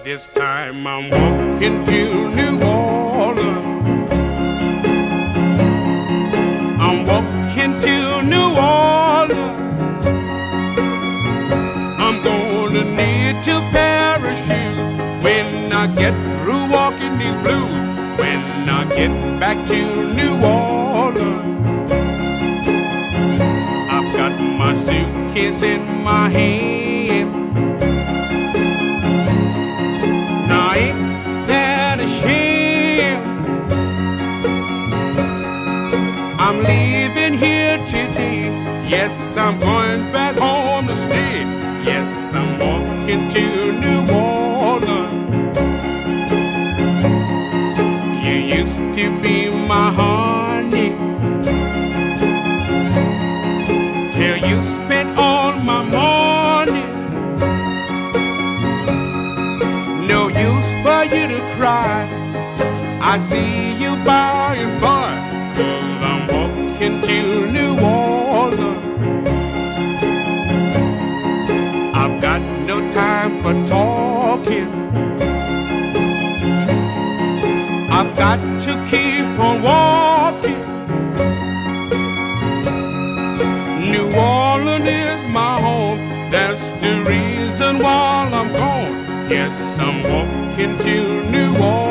This time I'm walking to New Orleans. I'm walking to New Orleans. I'm gonna need to parachute when I get through walking these blues. When I get back to New Orleans, I've got my suitcase in my hand. Now ain't that a shame? I'm leaving here today. Yes, I'm going back home to stay. Yes, I'm walking to New Orleans. You used to be my honey till you spent all my money. No use for you to cry. I see you by and by, 'cause I'm walking to New Orleans. I've got no time for talking. I've got to keep on walking. New Orleans is my home. That's the reason why I'm gone. Yes, I'm walking to New Orleans.